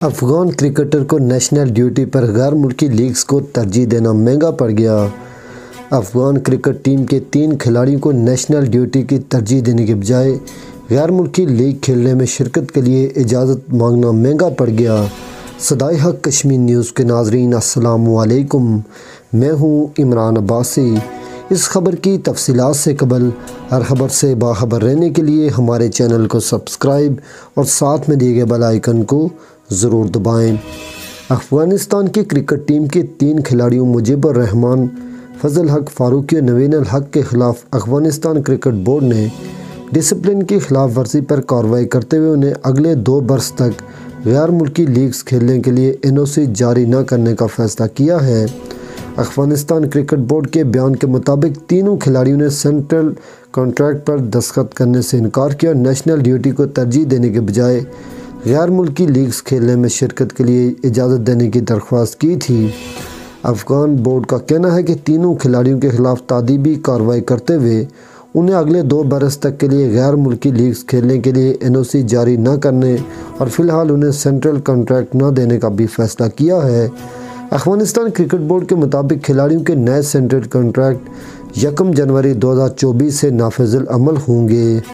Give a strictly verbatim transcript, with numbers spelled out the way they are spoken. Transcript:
Afghan cricketer کو national duty پر غیر ملکی لیگز کو ترجیح دینا مہنگا پڑ گیا۔ افغان کرکٹ ٹیم کے تین کھلاڑیوں کو نیشنل ڈیوٹی کی ترجیح دینے کے بجائے غیر ملکی لیگ کھیلنے میں شرکت کے لیے اجازت مانگنا مہنگا پڑ گیا۔ صدائے حق کشمیر نیوز کے ناظرین السلام علیکم، میں ہوں عمران عباسی۔ اس خبر کی تفصیلات سے قبل ہر خبر سے باخبر رہنے کے لیے ہمارے چینل کو سبسکرائب اور ساتھ میں دیے گئے بیل آئیکن کو ضرور دبائیں۔ افغانستان کی کرکٹ ٹیم کے تین کھلاڑیوں مجیب الرحمان، فضل حق فاروقی اور نوین الحق کے خلاف افغانستان کرکٹ بورڈ نے ڈسپلن کی خلاف ورزی پر کارروائی کرتے ہوئے انہیں اگلے دو برس تک غیر ملکی لیگز کھیلنے کے لیے این او سی جاری نہ کرنے کا فیصلہ کیا ہے۔ افغانستان کرکٹ بورڈ کے بیان کے مطابق تینوں کھلاڑیوں نے سینٹرل کانٹریکٹ پر دستخط کرنے سے انکار کیا اور نیشنل ڈیوٹی کو ترجیح دینے کے بجائے غیر ملکی لیگز کھیلنے میں شرکت کے لیے اجازت دینے کی درخواست کی تھی۔ افغان بورڈ کا کہنا ہے کہ تینوں کھلاڑیوں کے خلاف تادیبی کارروائی کرتے ہوئے انہیں اگلے دو برس تک کے لیے غیر ملکی لیگز کھیلنے کے لیے این او سی جاری نہ کرنے اور فی الحال انہیں سینٹرل کانٹریکٹ نہ دینے کا بھی فیصلہ کیا ہے۔ افغانستان کرکٹ بورڈ کے مطابق کھلاڑیوں کے نئے سینٹرل کانٹریکٹ یکم جنوری دو ہزار چوبیس سے نافذ العمل ہوں گے۔